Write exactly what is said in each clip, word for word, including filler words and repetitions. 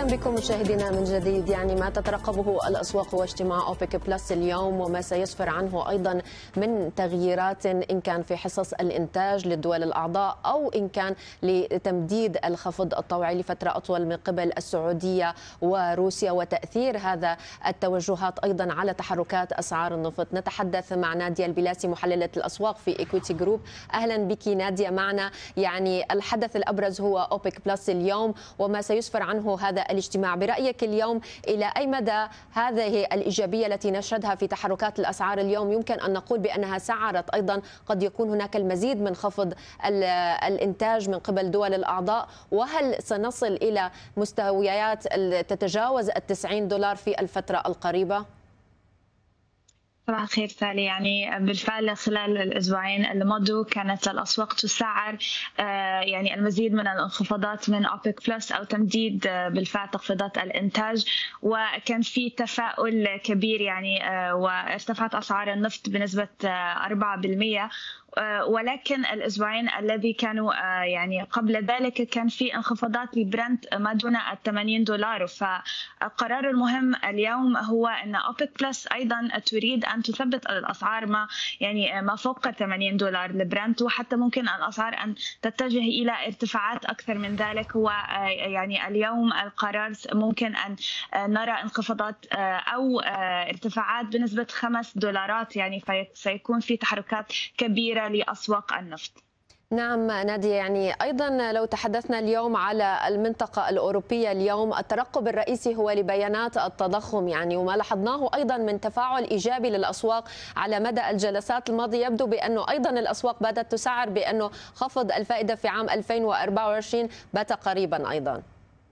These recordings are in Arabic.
بكم مشاهدينا من جديد. يعني ما تترقبه الأسواق هو اجتماع أوبك بلس اليوم وما سيسفر عنه أيضا من تغييرات إن كان في حصص الإنتاج للدول الأعضاء أو إن كان لتمديد الخفض الطوعي لفترة أطول من قبل السعودية وروسيا، وتأثير هذا التوجهات أيضا على تحركات أسعار النفط. نتحدث مع نادية البلاسي محللة الأسواق في إيكويتي جروب. أهلا بك نادية معنا. يعني الحدث الأبرز هو أوبك بلس اليوم وما سيسفر عنه هذا الاجتماع. برأيك اليوم إلى أي مدى هذه الإيجابية التي نشهدها في تحركات الأسعار اليوم يمكن أن نقول بأنها سعرت أيضا قد يكون هناك المزيد من خفض الإنتاج من قبل دول الأعضاء؟ وهل سنصل إلى مستويات تتجاوز التسعين دولار في الفترة القريبة؟ صباح الخير سالي. يعني بالفعل خلال الأسبوعين اللي مضوا كانت الأسواق تسعر يعني المزيد من الانخفاضات من أوبك بلس أو تمديد بالفعل تخفيضات الإنتاج، وكان في تفاؤل كبير يعني وارتفعت أسعار النفط بنسبة أربعة بالمئة. ولكن الأسبوعين الذي كانوا يعني قبل ذلك كان في انخفاضات لبرنت ما دون الثمانين دولار. فالقرار المهم اليوم هو أن أوبك بلس أيضا تريد أن تثبت الأسعار ما يعني ما فوق ثمانين دولار لبرنت، وحتى ممكن الأسعار أن تتجه إلى ارتفاعات أكثر من ذلك. هو يعني اليوم القرار ممكن أن نرى انخفاضات أو ارتفاعات بنسبة خمس دولارات، يعني سيكون في تحركات كبيرة لأسواق النفط. نعم نادية، يعني أيضا لو تحدثنا اليوم على المنطقة الأوروبية، اليوم الترقب الرئيسي هو لبيانات التضخم، يعني وما لاحظناه أيضا من تفاعل إيجابي للأسواق على مدى الجلسات الماضية. يبدو بأنه أيضا الأسواق بدأت تسعر بأنه خفض الفائدة في عام ألفين وأربعة وعشرين بات قريبا أيضا.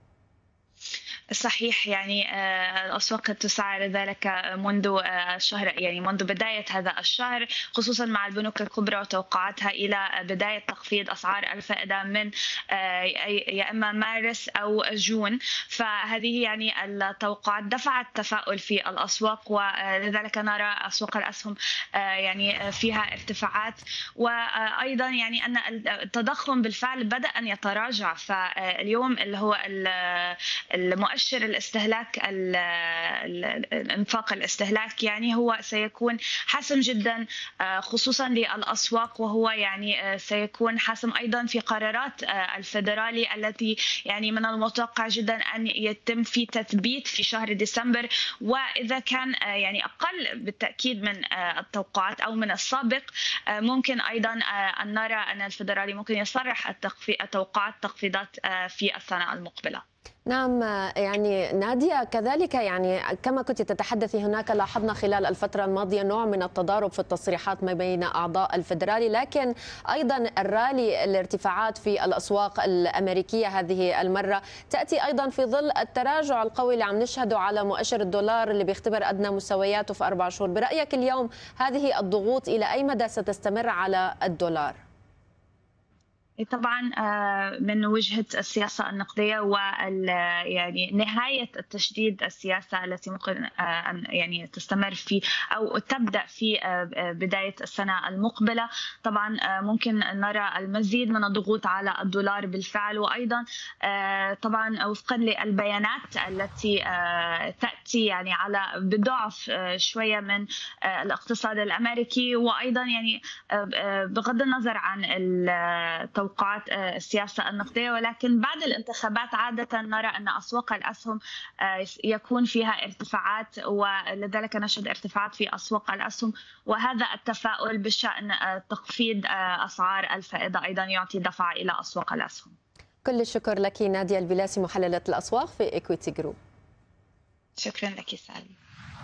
صحيح، يعني الأسواق تسعر ذلك منذ الشهر، يعني منذ بداية هذا الشهر، خصوصا مع البنوك الكبرى وتوقعاتها إلى بداية تخفيض أسعار الفائدة من يا إما مارس أو جون. فهذه يعني التوقعات دفعت تفاؤل في الأسواق، ولذلك نرى أسواق الأسهم يعني فيها ارتفاعات. وأيضا يعني أن التضخم بالفعل بدأ أن يتراجع. فاليوم اللي هو المؤشر مؤشر الاستهلاك الانفاق الاستهلاك يعني هو سيكون حاسم جدا خصوصا للأسواق، وهو يعني سيكون حاسم أيضا في قرارات الفيدرالي التي يعني من المتوقع جدا أن يتم في تثبيت في شهر ديسمبر. وإذا كان يعني أقل بالتأكيد من التوقعات أو من السابق، ممكن أيضا أن نرى أن الفيدرالي ممكن يصرح توقعات تخفيضات في السنة المقبلة. نعم يعني نادية، كذلك يعني كما كنت تتحدثي هناك لاحظنا خلال الفترة الماضية نوع من التضارب في التصريحات ما بين أعضاء الفيدرالي، لكن أيضا الرالي الارتفاعات في الأسواق الأمريكية هذه المرة تأتي أيضا في ظل التراجع القوي اللي عم نشهده على مؤشر الدولار اللي بيختبر أدنى مستوياته في أربع شهور. برأيك اليوم هذه الضغوط إلى أي مدى ستستمر على الدولار؟ طبعا من وجهة السياسة النقدية وال يعني نهاية التشديد السياسة التي ممكن أن يعني تستمر في أو تبدأ في بداية السنة المقبلة، طبعا ممكن نرى المزيد من الضغوط على الدولار بالفعل. وأيضا طبعا وفقا للبيانات التي تأتي يعني على بضعف شوية من الاقتصاد الأمريكي، وأيضا يعني بغض النظر عن التوقعات توقعات السياسة النقدية، ولكن بعد الانتخابات عادة نرى أن أسواق الأسهم يكون فيها ارتفاعات، ولذلك نشهد ارتفاعات في أسواق الأسهم. وهذا التفاؤل بشأن تخفيض أسعار الفائدة أيضا يعطي دفعة إلى أسواق الأسهم. كل الشكر لك نادية البلاسي محللة الأسواق في إيكويتي جروب. شكرا لك سالي.